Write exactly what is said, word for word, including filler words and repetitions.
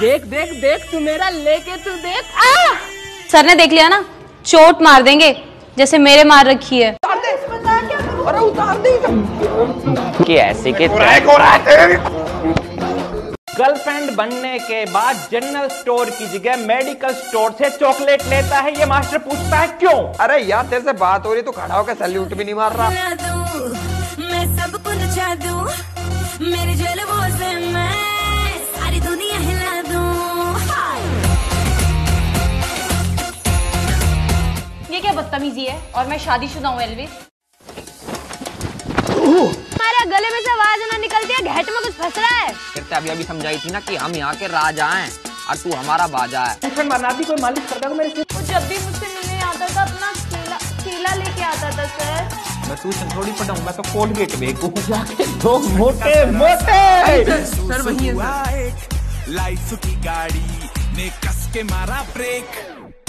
देख देख देख तू मेरा लेके तू देख। आ! सर ने देख लिया ना, चोट मार देंगे जैसे मेरे मार रखी है। अरे उतार दे कि ऐसे के गर्लफ्रेंड बनने के बाद जनरल स्टोर की जगह मेडिकल स्टोर से चॉकलेट लेता है, ये मास्टर पूछता है क्यों? अरे यार तेरे से बात हो रही तो खड़ा होकर सैल्यूट भी नहीं मार रहा। मैं सबको नचा दूं, मेरे जलवों से मैं सारी दुनिया हिला दूं। ये क्या बदतमीजी है? और मैं शादीशुदा हूँ एल्विस। हमारे गले में से आवाज ना निकलती है, घेट में कुछ फंस रहा है। करते अभी अभी समझाई थी ना कि हम यहाँ के राजा हैं और तू हमारा बाजा है। बनाती कोई मालिश करता है मेरे से। वो जब भी मुझसे मिलने आता था अपना केला केला लेके आता था सर। मैं ट्यूशन थोड़ी पढ़ाऊंगा तो कोलगेट बेचूं जाके दो मोटे मोटे। सर वही है। लाइफ की गाड़ी ने कस के मारा ब्रेक।